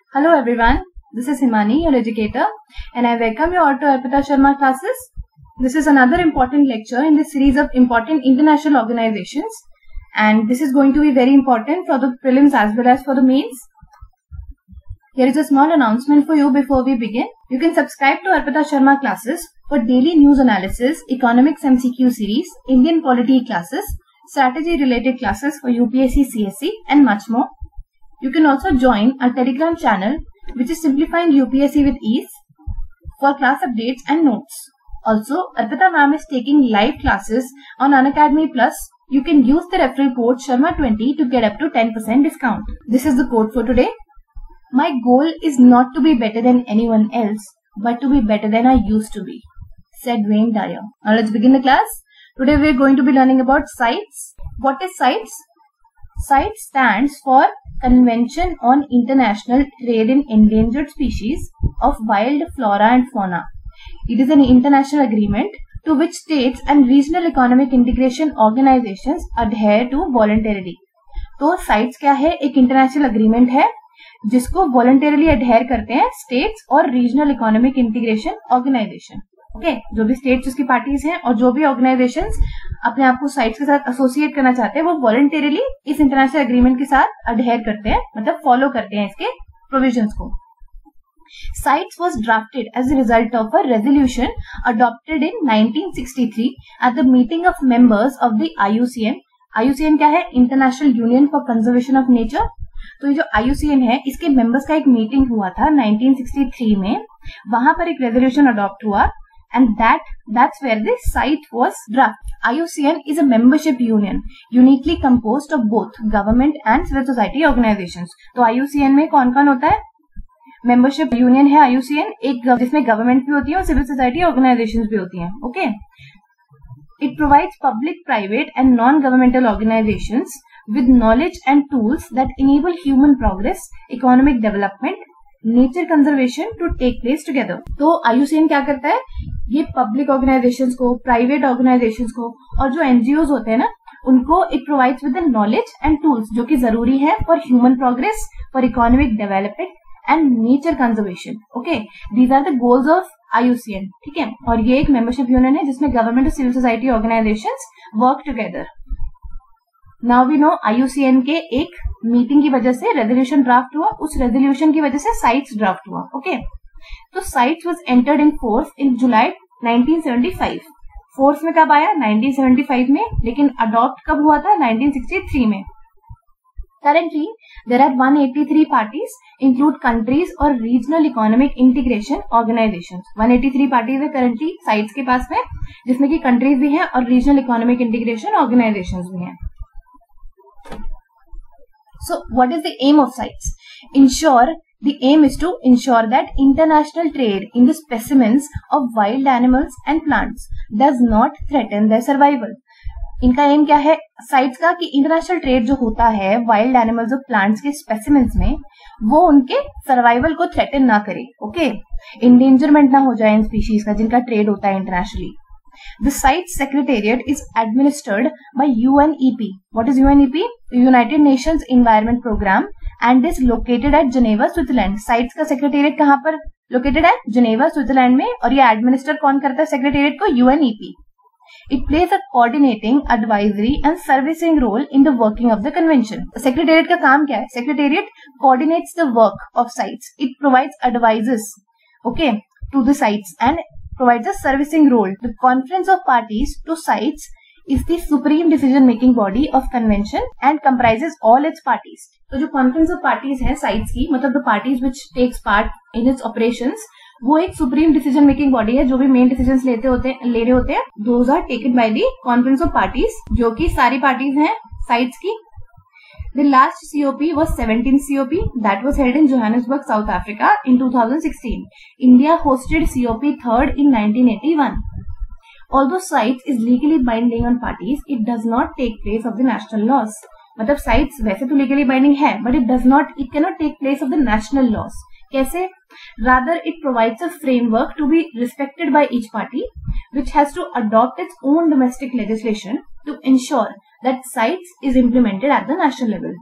Hello everyone, this is Himani, your educator, and I welcome you all to Arpita Sharma classes. This is another important lecture in the series of important international organizations, and this is going to be very important for the prelims as well as for the mains. Here is a small announcement for you before we begin. You can subscribe to Arpita Sharma classes for daily news analysis, economics MCQ series, Indian polity classes, strategy related classes for UPSC, CSC and much more. You can also join our Telegram channel, which is Simplifying UPSC with Ease, for class updates and notes. Also, Arpita ma'am is taking live classes on Unacademy Plus. You can use the referral code Sharma20 to get up to 10% discount. This is the code for today. My goal is not to be better than anyone else, but to be better than I used to be, said Wayne Dyer. Now let's begin the class. Today we are going to be learning about CITES. What is CITES? CITES stands for Convention on International Trade in Endangered Species of Wild Flora and Fauna. It is an international agreement to which states and regional economic integration organizations adhere to voluntarily. तो CITES क्या है? एक international agreement है जिसको voluntarily adhere करते हैं states और regional economic integration organization. Okay, जो भी स्टेट्स उसकी पार्टीज हैं और जो भी ऑर्गेनाइजेशंस अपने आप को साइट्स के साथ एसोसिएट करना चाहते हैं वो वॉलंटरली इस इंटरनेशनल एग्रीमेंट के साथ अडहेयर करते हैं, मतलब फॉलो करते हैं इसके प्रोविजंस को. CITES was drafted as a result of a resolution adopted in 1963 at the meeting of members of the IUCN. IUCN क्या है? International union for conservation of nature. तो ये जो IUCN है इसके मेंबर्स का एक मीटिंग हुआ था 1963 में. वहां पर एक रेजोल्यूशन अडॉप्ट हुआ and that's where the CITES was drafted. IUCN is a membership union uniquely composed of both government and civil society organizations. तो IUCN में कौन कौन होता है? मेंबरशिप यूनियन है IUCN, एक जिसमें गवर्नमेंट भी होती है और सिविल सोसाइटी ऑर्गेनाइजेशंस भी होती हैं. Okay, it provides public, private and non governmental organizations with knowledge and tools that enable human progress, economic development, nature conservation to take place together. तो IUCN क्या करता है? ये पब्लिक ऑर्गेनाइजेशंस को, private organizations को और जो NGOs होते हैं ना उनको it provides with the knowledge and tools जो कि जरूरी है for human progress, for economic development and nature conservation. Okay, these are the goals of IUCN. ठीक है, और ये एक मेंबरशिप यूनियन है जिसमें गवर्नमेंट और civil society organizations work together. Now we know IUCN के एक मीटिंग की वजह से रेजोल्यूशन ड्राफ्ट हुआ, उस रेजोल्यूशन की वजह से CITES ड्राफ्ट हुआ. ओके, तो CITES was entered in force in July 1975. Force में कब आया? 1975 में, लेकिन अडॉप्ट कब हुआ था? 1963 में. Currently, there are 183 parties, include countries और regional economic integration organizations. 183 parties है currently CITES के पास में, जिसमें कि countries भी हैं और regional economic integration organizations भी हैं. So, what is the aim of CITES? The aim is to ensure that international trade in the specimens of wild animals and plants does not threaten their survival. इनका aim क्या है CITES का? कि international trade जो होता है wild animals और plants के स्पेसिमेंस में वो उनके सर्वाइवल को थ्रेटन ना करे. ओके, इंडेंजरमेंट ना हो जाए इन स्पीशीज का जिनका ट्रेड होता है internationally. The CITES Secretariat is administered by UNEP. What is UNEP? United Nations Environment Program and is located at Geneva, Switzerland. CITES का सेक्रेटेरिएट कहाँ पर लोकेटेड है? जेनेवा, स्विट्जरलैंड में. और ये एडमिनिस्टर कौन करता है सेक्रेटेरिएट को? UNEP. It plays a coordinating, advisory and servicing role in the working of the convention. Secretariat का काम क्या है? Secretariat coordinates the work of CITES. It provides advices, okay, to the CITES and provides a servicing role. The Conference of Parties to CITES is the supreme decision-making body of convention and comprises all its parties. तो जो Conference of Parties है CITES की, मतलब the parties which takes part in its operations, वो एक supreme decision making body है. जो भी मेन डिसीजंस ले रहे होते हैं those are taken by the conference of parties, जो कि सारी पार्टीज हैं CITES की. The last COP was 17th COP that was held in Johannesburg, South Africa in 2016. India hosted COP 3rd in 1981. Although CITES is legally binding on parties, it does not take place of the national laws. मतलब CITES वैसे तो legally binding है, but it cannot take place of the national laws. कैसे? Rather, it provides a framework to be respected by each party, which has to adopt its own domestic legislation to ensure that CITES is implemented at the national level.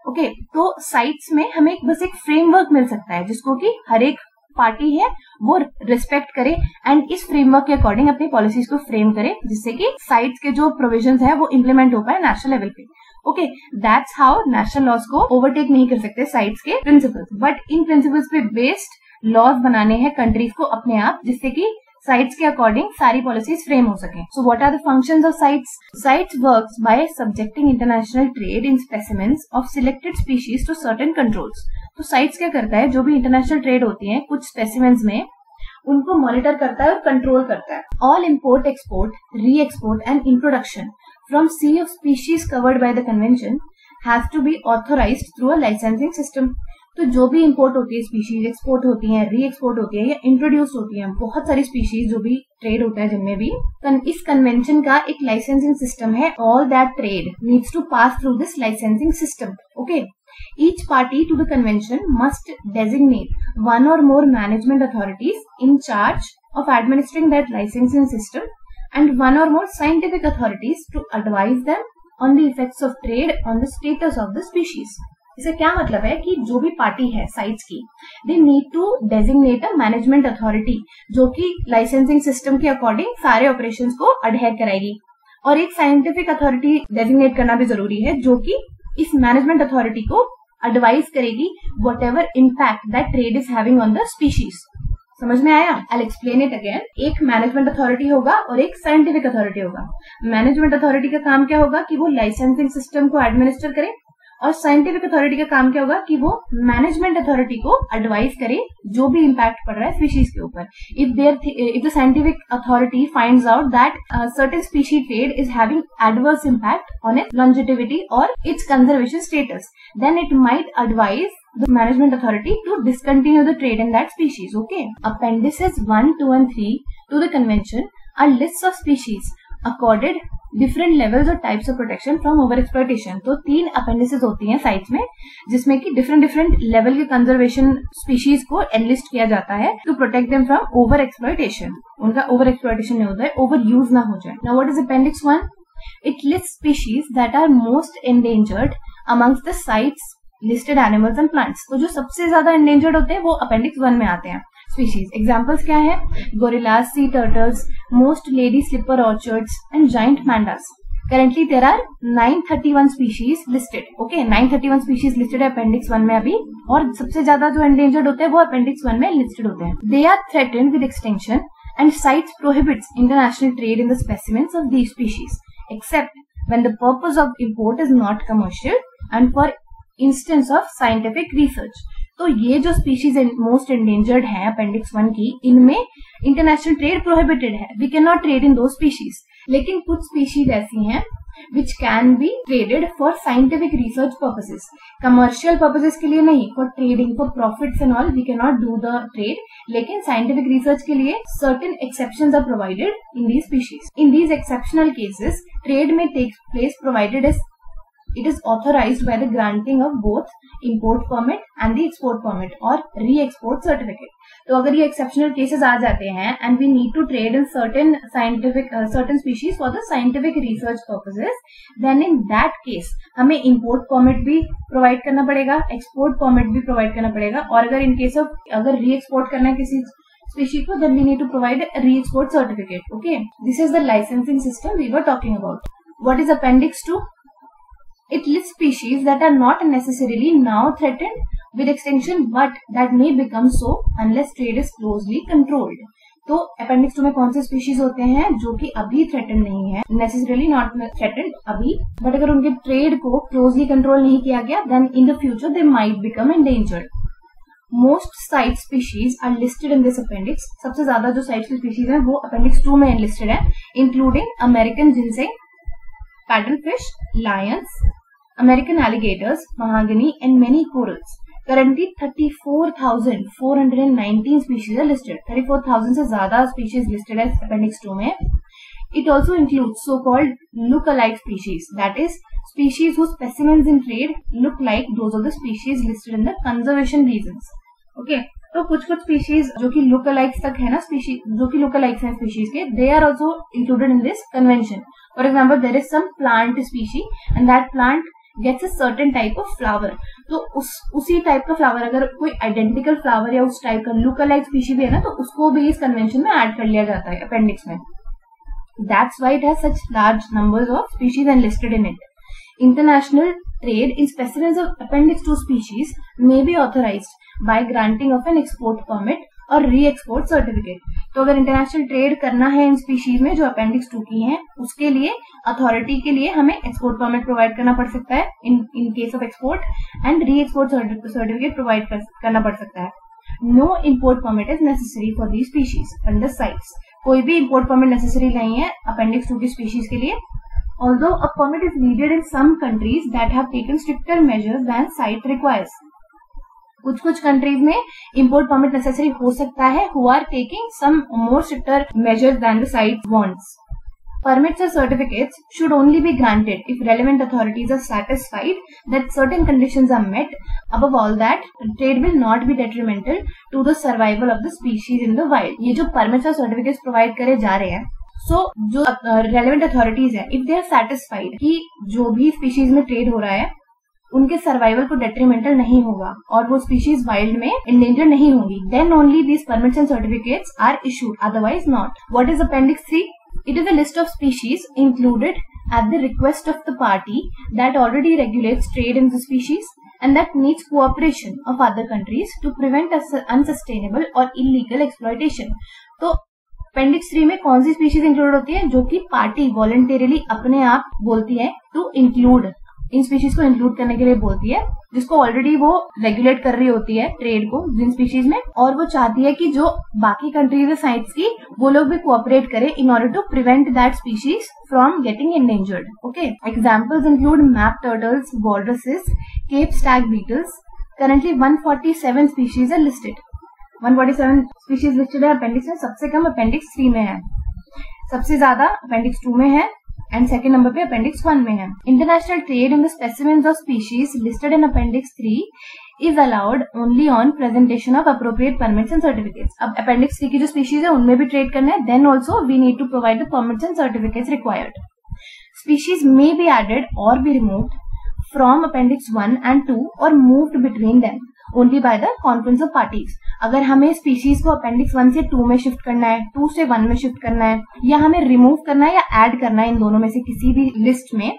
Okay, तो CITES में हमें बस एक framework मिल सकता है जिसको कि हर एक पार्टी है वो रिस्पेक्ट करे एंड इस फ्रेमवर्क के अकॉर्डिंग अपनी पॉलिसीज को फ्रेम करे, जिससे कि साइट्स के जो प्रोविजंस है वो इम्प्लीमेंट हो पाए नेशनल लेवल पे। Okay, that's how national laws को ओवरटेक नहीं कर सकते साइट्स के प्रिंसिपल्स, बट इन प्रिंसिपल्स पे बेस्ड लॉज बनाने हैं कंट्रीज को अपने आप, जिससे कि साइट्स के अकॉर्डिंग सारी पॉलिसीज फ्रेम हो सके। So what are the functions of CITES? CITES works by subjecting international trade in specimens of selected species to certain controls. तो साइट्स क्या करता है, जो भी इंटरनेशनल ट्रेड होती है कुछ स्पेसिमेंस में, उनको मॉनिटर करता है और कंट्रोल करता है। All import, export, re-export and introduction from sea of species covered by the convention have to be authorized through a licensing system. तो जो भी इंपोर्ट होती है स्पीशीज, एक्सपोर्ट होती है, री एक्सपोर्ट होती है या इंट्रोड्यूस होती है, बहुत सारी स्पीशीज जो भी ट्रेड होता है जिनमें भी, इस कन्वेंशन का एक लाइसेंसिंग सिस्टम है। All that trade needs to pass through this licensing system. Okay, each party to the convention must designate one or more management authorities in charge of administering that licensing system and one or more scientific authorities to advise them on the effects of trade on the status of the species. इसका क्या मतलब है कि जो भी party है CITES की, they need to designate a management authority जो कि लाइसेंसिंग सिस्टम के अकॉर्डिंग सारे ऑपरेशंस को अडहेयर कराएगी, और एक साइंटिफिक अथॉरिटी डेजिग्नेट करना भी जरूरी है जो कि इस मैनेजमेंट अथॉरिटी को एडवाइस करेगी what ever impact that trade is having on the species. समझ में आया? I explain it again. एक मैनेजमेंट अथॉरिटी होगा और एक साइंटिफिक अथॉरिटी होगा। मैनेजमेंट अथॉरिटी का काम क्या होगा कि वो लाइसेंसिंग सिस्टम को एडमिनिस्टर करे, और साइंटिफिक अथॉरिटी का काम क्या होगा कि वो मैनेजमेंट अथॉरिटी को एडवाइस करे जो भी इम्पैक्ट पड़ रहा है स्पीशीज के ऊपर। If the scientific authority finds out that certain species trade is having adverse impact on its longevity और its conservation status, then it might advise the management authority to discontinue the trade in that species. Okay, appendices 1, 2 and 3 to the convention are lists of species accorded different levels or types of protection from over exploitation. तो 3 appendices होती हैं sites में जिसमें कि different level के conservation species को enlist किया जाता है to protect them from over exploitation. उनका ओवर एक्सप्लॉइटेशन नहीं होता है, ओवर यूज ना हो जाए। Now what is appendix 1? It lists species that are most endangered amongst the sites listed animals and plants. तो जो सबसे ज्यादा एंडेंजर्ड होते हैं वो अपेंडिक्स 1 में आते हैं स्पीशीज। एग्जांपल्स क्या है? Gorillas, sea turtles, most lady slipper orchids and giant pandas. Currently there are 931 species listed. Okay, 931 species listed है अपेंडिक्स 1 में अभी, और सबसे ज्यादा जो एंडेंजर्ड होते हैं वो अपेंडिक्स 1 में लिस्टेड होते हैं। They are threatened with extinction and CITES prohibits international trade in the specimens of these species except when the purpose of import is not commercial and for instance of scientific research. तो ये जो species most endangered है appendix 1 की, इनमें international trade prohibited है, we can not trade in those species. लेकिन कुछ species ऐसी हैं which can be traded for scientific research purposes, commercial purposes के लिए नहीं, for trading, for profits and all we can not do the trade, लेकिन scientific research के लिए certain exceptions are provided in these species. In these exceptional cases trade में take place provided as it is authorized by the granting of both import permit and the export permit or re-export certificate. तो अगर ये exceptional cases आ जाते हैं and we need to trade in certain species for the scientific research purposes, then in that case हमें import permit भी provide करना पड़ेगा, export permit भी provide करना पड़ेगा, और अगर in case of अगर re-export करना है किसी species को, then we need to provide a re-export certificate. Okay, this is the licensing system we were talking about. What is Appendix 2? It lists species that are not necessarily now threatened with extinction but that may become so unless trade is closely controlled. तो appendix 2 में कौन से species होते हैं जो कि अभी threaten नहीं है, नेसेसरली नॉट थ्रेटन्ड अभी, बट अगर उनके ट्रेड को क्लोजली कंट्रोल नहीं किया गया then in the future they might become endangered. Most CITES species are listed in this appendix. सबसे ज्यादा जो साइट की स्पीशीज है वो अपेंडिक्स 2 में लिस्टेड है, including American ginseng, paddlefish, lions, American alligators, mahogany and many corals. Currently 34,419 species are listed. 34,000 से ज्यादा species listed है Appendix 2 में. It also includes so-called look-alike species, that is, species whose specimens in trade look like those of the species listed in the conservation reasons. Okay, तो कुछ species जो कि look-alike तक है ना, species जो कि look-alike हैं species के, they are also included in this convention. For example, there is some plant species and that plant gets a certain type of flower, तो उसी टाइप का फ्लावर, अगर कोई आइडेंटिकल फ्लावर या उस टाइप का लुक अलाइक स्पीशीज भी है ना, तो उसको भी इस कन्वेंशन में ऐड कर लिया जाता है अपेंडिक्स में. That's why it has such large numbers of species enlisted in it. International trade in specimens of Appendix 2 species may be authorized by granting of an export permit और री-एक्सपोर्ट certificate. तो अगर international trade करना है इन species में जो appendix 2 की हैं, उसके लिए अथॉरिटी के लिए हमें एक्सपोर्ट परमिट प्रोवाइड करना पड़ सकता है in case of export, and re-export certificate provide करना पड़ सकता है. No import permit is necessary for these species under CITES. कोई भी इम्पोर्ट परमिट नेसेसरी नहीं है अपेंडिक्स 2 की स्पीशीज के लिए. Although a permit is needed in some countries that have taken stricter measures than site requires. कुछ countries में import permit necessary हो सकता है, who are taking some more stricter measures than the site wants. Permits or certificates should only be granted if relevant authorities are satisfied that certain conditions are met. Above all that, trade will not be detrimental to the survival of the species in the wild. ये जो permits और certificates provide करे जा रहे हैं, so जो relevant authorities है, if they are satisfied कि जो भी species में trade हो रहा है उनके सर्वाइवल को डेट्रीमेंटल नहीं होगा और वो स्पीशीज वाइल्ड में इंडेंजर नहीं होंगी, then only these permits and certificates are issued, otherwise not. What is appendix 3? It is a list of species included at the request of the party that already regulates trade in the species and that needs cooperation of other countries to prevent unsustainable or illegal exploitation. तो appendix 3 में कौन सी species include होती है? जो कि party voluntarily अपने आप बोलती है टू इंक्लूड, इन स्पीशीज को इंक्लूड करने के लिए बोलती है, जिसको ऑलरेडी वो रेगुलेट कर रही होती है ट्रेड को जिन स्पीशीज में, और वो चाहती है कि जो बाकी कंट्रीज है साइट्स की, वो लोग भी कोऑपरेट करें in order to prevent that species from getting endangered. Okay, examples include map turtles, walruses, cape stag beetles. Currently 147 species है लिस्टेड. 147 स्पीशीज लिस्टेड है अपेंडिक्स में. सबसे कम अपेंडिक्स 3 में है, सबसे ज्यादा अपेंडिक्स 2 में है, एंड सेकेंड नंबर पे अपेंडिक्स 1 में है. International trade in the specimens of species listed in appendix 3 is allowed only on presentation of appropriate permits and certificates. अब अपेंडिक्स 3 की जो स्पीशीज है उनमें भी ट्रेड करना है, then also we need to provide the permits and certificates required. Species may be added और be removed from appendix 1 and 2 और moved between them only by the conference of parties. अगर हमें species को appendix 1 से 2 में shift करना है, 2 से 1 में शिफ्ट करना है, या हमें रिमूव करना है या ऐड करना है इन दोनों में से किसी भी लिस्ट में,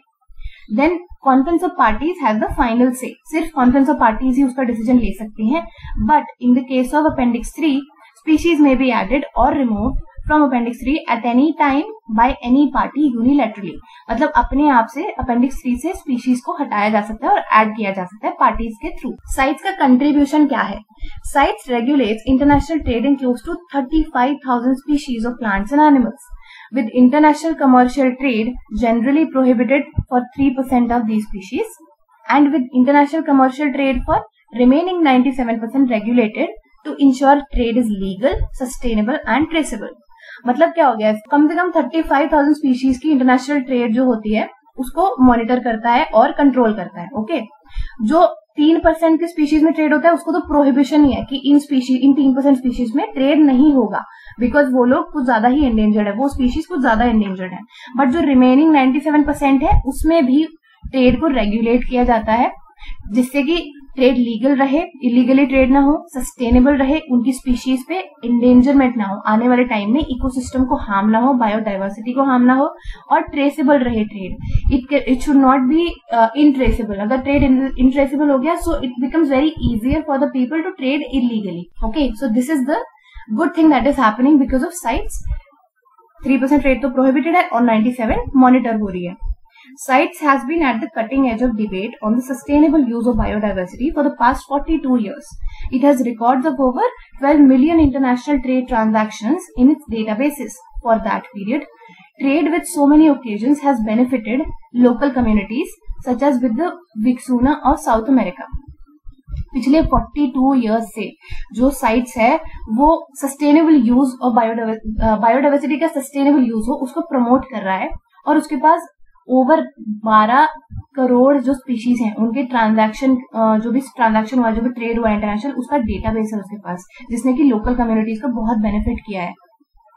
then conference of parties has the final say. सिर्फ कॉन्फ्रेंस ऑफ पार्टीज ही उसका डिसीजन ले सकती हैं. But in the case of appendix 3, species may be added और removed from appendix 3 at any time by any party unilaterally. मतलब अपने आप से अपेंडिक्स 3 से स्पीशीज को हटाया जा सकता है और ऐड किया जा सकता है पार्टीज के थ्रू. साइट्स का कंट्रीब्यूशन क्या है? CITES regulates international trade in close to 35,000 species of plants and animals, with international commercial trade generally prohibited for 3% of these species, and with international commercial trade for remaining 97% regulated to ensure trade is legal, sustainable and traceable. मतलब क्या हो गया? कम से कम 35,000 species की international trade जो होती है उसको मॉनिटर करता है और कंट्रोल करता है. ओके, जो 3% की स्पीशीज में ट्रेड होता है उसको तो प्रोहिबिशन ही है कि इन 3% स्पीशीज में ट्रेड नहीं होगा, बिकॉज वो लोग कुछ ज्यादा ही एंडेंजर्ड है, वो स्पीशीज कुछ ज्यादा एंडेंजर्ड है. बट जो रिमेनिंग 97% है उसमें भी ट्रेड को रेगुलेट किया जाता है, जिससे कि ट्रेड लीगल रहे, इलीगली ट्रेड ना हो, सस्टेनेबल रहे, उनकी स्पीशीज पे इंडेंजरमेंट ना हो, आने वाले टाइम में इकोसिस्टम को हार्म ना हो, बायोडाइवर्सिटी को हार्म ना हो, और ट्रेसेबल रहे trade. It should not be untraceable. अगर ट्रेड इनट्रेसेबल हो गया so it becomes very easier for the people to trade illegally. Okay, so this is the good thing that is happening because of CITES. 3% trade तो prohibited है और 97 monitor हो रही है. CITES has been at the cutting edge of debate on the sustainable use of biodiversity for the past 42 years. It has records of over 12 million international trade transactions in its databases. For that period, trade with so many occasions has benefited local communities such as with the Vixuna of South America. पिछले 42 years से जो CITES है वो sustainable use और biodiversity का sustainable use हो उसको promote कर रहा है, और उसके पास ओवर 12 करोड़ जो स्पीशीज हैं उनके ट्रांजैक्शन, जो भी ट्रांजैक्शन हुआ, जो भी ट्रेड हुआ इंटरनेशनल, उसका डेटाबेस है उसके पास, जिसने कि लोकल कम्युनिटीज को बहुत बेनिफिट किया है.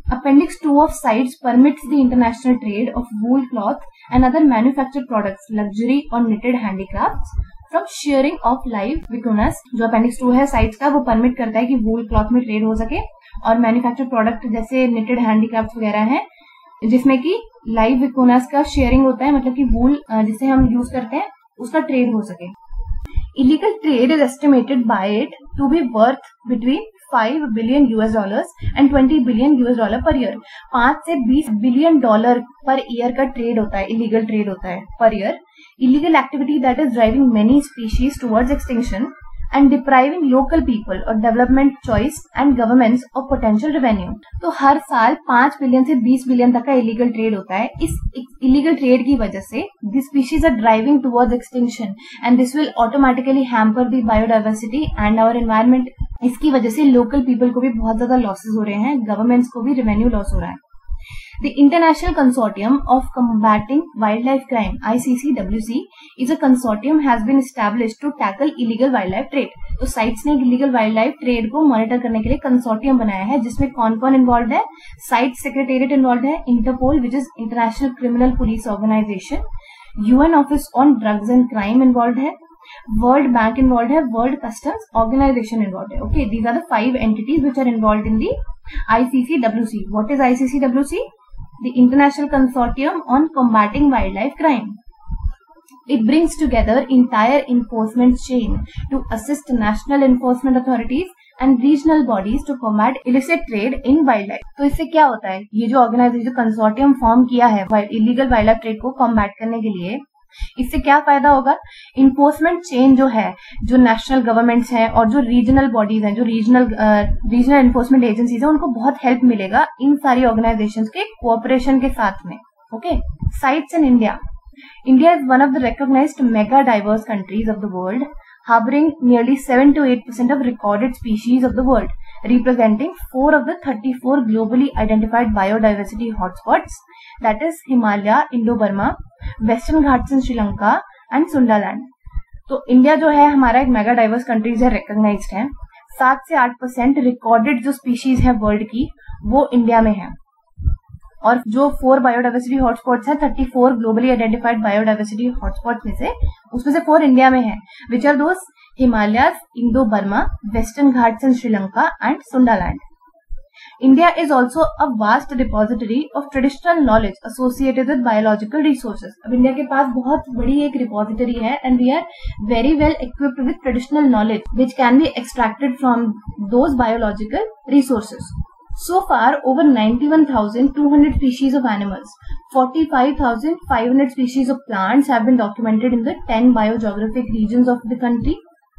Appendix 2 of CITES permits the international trade of wool cloth and other manufactured products, luxury or knitted handicrafts from shearing of live vicuñas. जो Appendix 2 है CITES का, वो परमिट करता है कि वूल क्लॉथ में ट्रेड हो सके और मैन्युफैक्चर्ड प्रोडक्ट जैसे knitted handicrafts वगैरह हैं जिसमें कि लाइव विकुñas का शेयरिंग होता है, मतलब कि वूल जिसे हम यूज करते हैं उसका ट्रेड हो सके. Illegal trade is estimated by it to be worth between $5 billion and $20 billion per year. 5 से 20 बिलियन डॉलर पर ईयर का ट्रेड होता है, इलीगल ट्रेड होता है per year. Illegal activity that is driving many species towards extinction and depriving local people of development choice and governments of potential revenue. तो हर साल 5 billion से 20 billion तक का इलीगल ट्रेड होता है. इस इलीगल ट्रेड की वजह से the species are driving towards extinction and this will automatically hamper the biodiversity and our environment. इसकी वजह से लोकल पीपल को भी बहुत ज्यादा लॉसेस हो रहे हैं, गवर्नमेंट्स को भी रेवेन्यू लॉस हो रहा है. The International Consortium of Combating Wildlife Crime (ICCWC) is a consortium has been established to tackle illegal wildlife trade. तो साइट्स ने illegal wildlife trade को मॉनिटर करने के लिए कंसोर्टियम बनाया है जिसमें कौन कौन इन्वॉल्व है. साइट्स सेक्रेटेरिएट इन्वॉल्व है, Interpol which is international criminal police organisation, UN office on drugs and crime involve है, वर्ल्ड बैंक इन्वॉल्व है, वर्ल्ड कस्टम्स ऑर्गेनाइजेशन इन्वॉल्व है. Okay, these are the 5 entities which are involved in the ICCWC. What is ICCWC? The International Consortium on Combating Wildlife Crime. It brings together entire enforcement chain to assist national enforcement authorities and regional bodies to combat illicit trade in wildlife. तो इससे क्या होता है, ये जो organisation consortium form किया है illegal wildlife trade को कॉम्बैट करने के लिए, इससे क्या फायदा होगा. इन्फोर्समेंट चेन जो है, जो नेशनल गवर्नमेंट्स हैं और जो रीजनल बॉडीज हैं, जो रीजनल इन्फोर्समेंट एजेंसीज हैं, उनको बहुत हेल्प मिलेगा इन सारी ऑर्गेनाइजेशंस के कोऑपरेशन के साथ में. Okay, CITES in India. India is one of the recognized mega diverse countries of the world, harboring nearly 7 to 8% of recorded species of the world, representing 4 of the 34 globally identified biodiversity hotspots, that is Himalaya, Indo-Burma, Western Ghats in Sri Lanka and Sundaland. तो India जो है हमारा एक mega diverse countries है, recognised है. 7 से 8% recorded जो species है वर्ल्ड की वो इंडिया में है. और जो 4 बायोडाइवर्सिटी हॉटस्पॉट्स हैं, 34 ग्लोबली आइडेंटिफाइड बायोडाइवर्सिटी हॉटस्पॉट्स में से उसमें से 4 इंडिया में है, which are those Himalayas, Indo Burma, western Ghats in Sri Lanka and Sundaland. India is also a vast repository of traditional knowledge associated with biological resources. अब इंडिया के पास बहुत बड़ी एक रिपोजिटरी है and we are very well equipped with traditional knowledge which can be extracted from those biological resources. So far, over 91,200 species of animals, 45,500 species of plants have been documented in the 10 biogeographic regions of the country.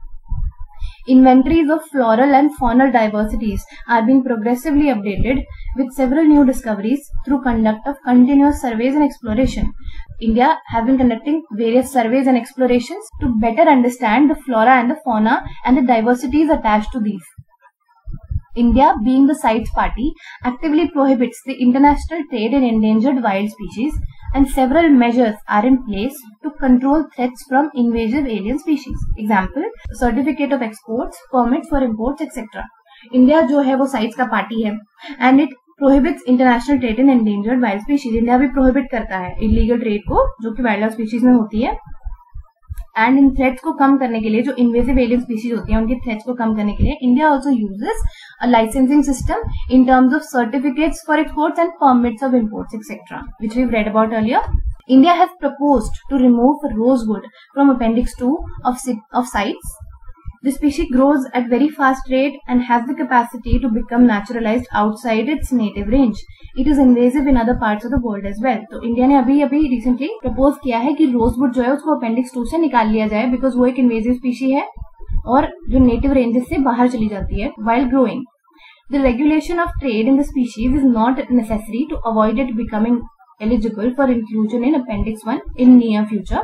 Inventories of floral and faunal diversities are being progressively updated with several new discoveries through conduct of continuous surveys and exploration. India have been conducting various surveys and explorations to better understand the flora and the fauna and the diversities attached to these. India, being the CITES party, actively prohibits the international trade in endangered wild species and several measures are in place to control threats from invasive alien species. Example, certificate of exports, permits for imports, etc. India जो है वो CITES का party है and it prohibits international trade in endangered wild species. India भी prohibit करता है illegal trade को जो कि वाइल्ड लाइफ स्पीशीज में होती है. एंड इन थ्रेट्स को कम करने के लिए, जो इन्वेसिव एलियन स्पीशीज होती है उनके थ्रेट्स को कम करने के लिए India also uses a licensing system in terms of certificates for exports and permits of imports etcetera, which we read about earlier. India has proposed to remove rosewood from Appendix 2 of CITES. The species grows at very fast rate and has the capacity to become naturalized outside its native range. It is invasive in other parts of the world as well. तो India ने अभी recently propose किया है कि rosewood जो है उसको appendix 2 से निकाल लिया जाए बिकॉज वो एक इन्वेजिव स्पीशी है और जो नेटिव रेंजेस से बाहर चली जाती है while growing. The regulation of trade in the species is not necessary to avoid it becoming eligible for inclusion in Appendix 1 in near future.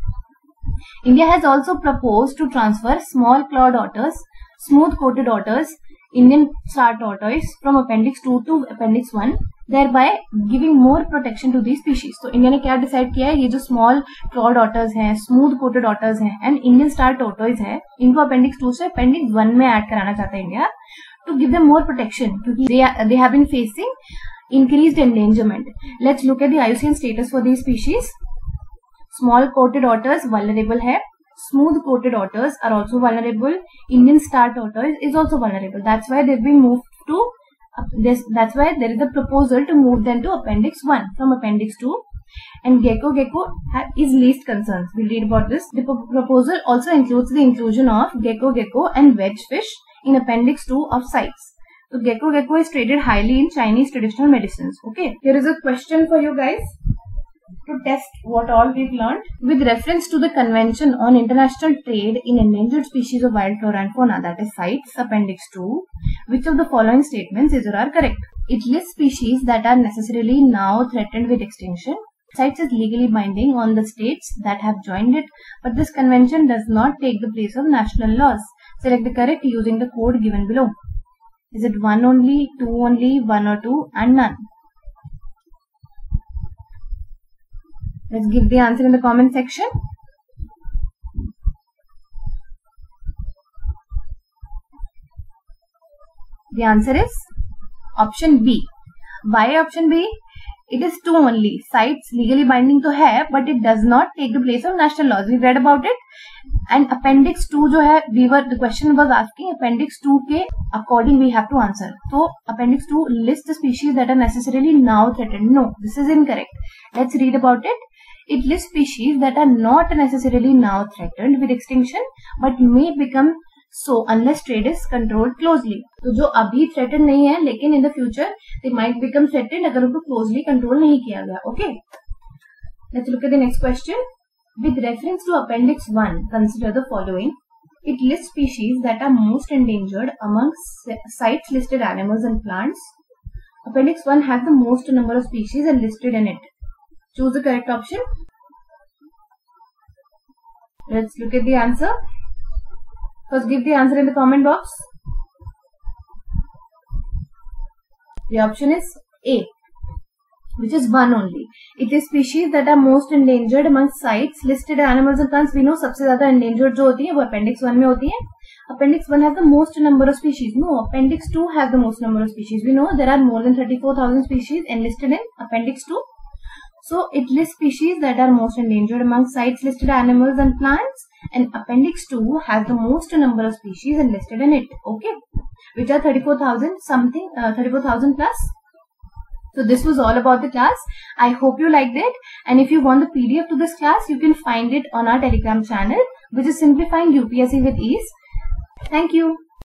India has also proposed to transfer small clawed otters, smooth coated otters, Indian star tortoise from Appendix 2 to Appendix 1, thereby giving more protection to these species. तो India ने क्या decide किया है, ये जो small clawed otters हैं, smooth coated otters हैं and Indian star tortoise है, इनको अपेंडिक्स 2 से अपेंडिक्स 1 में ऐड कराना चाहता है India to give them more protection, क्योंकि they have been facing increased endangerment. Let's look at the IUCN status for these species. Small coated otters vulnerable है. Smooth coated otters are also vulnerable. Indian star tortoise is also vulnerable. That's why they've been moved to this. That's why there is a proposal to move them to Appendix 1 from Appendix 2. And gecko is least concerns. We'll read about this. The proposal also includes the inclusion of gecko and wedgefish in Appendix 2 of CITES. So gecko is traded highly in Chinese traditional medicines. Okay, here is a question for you guys to test what all we've learned. With reference to the Convention on International Trade in Endangered Species of Wild Flora and Fauna, that is CITES Appendix 2, which of the following statements is or are correct? It lists species that are necessarily now threatened with extinction. CITES is legally binding on the states that have joined it, but this convention does not take the place of national laws. Select the correct using the code given below. Is it 1 only, 2 only, 1 or 2, and none? Let's give the answer in the comment section. The answer is option B. Why option B? It is 2 only. CITES legally binding तो है, but it does not take the place of national laws. We read about it. And Appendix 2 जो है, the question was asking Appendix 2 के according we have to answer. So Appendix 2 lists the species that are necessarily now threatened. No, this is incorrect. Let's read about it. It lists species that are not necessarily now threatened with extinction, but may become so unless trade is controlled closely. तो जो अभी threatened नहीं है, लेकिन in the future they might become threatened अगर उनको closely control नहीं किया गया. Okay. Let's look at the next question. With reference to Appendix 1, consider the following. It lists species that are most endangered among CITES listed animals and plants. Appendix 1 has the most number of species and listed in it. Choose the correct option. Let's look at the answer. First, give the answer in the comment box. The option is A, which is 1 only. It is species that are most endangered among CITES listed animals and plants. We know सबसे ज़्यादा endangered जो होती है वो Appendix 1 में होती है. Appendix 1 has the most number of species. No, Appendix 2 has the most number of species. We know there are more than 34,000 species enlisted in Appendix 2. So it lists species that are most endangered among CITES listed animals and plants, and Appendix 2 has the most number of species enlisted in it. Okay, which are 34,000 something, 34,000 plus. So this was all about the class. I hope you liked it, and if you want the PDF to this class, you can find it on our Telegram channel, which is Simplifying UPSC with Ease. Thank you.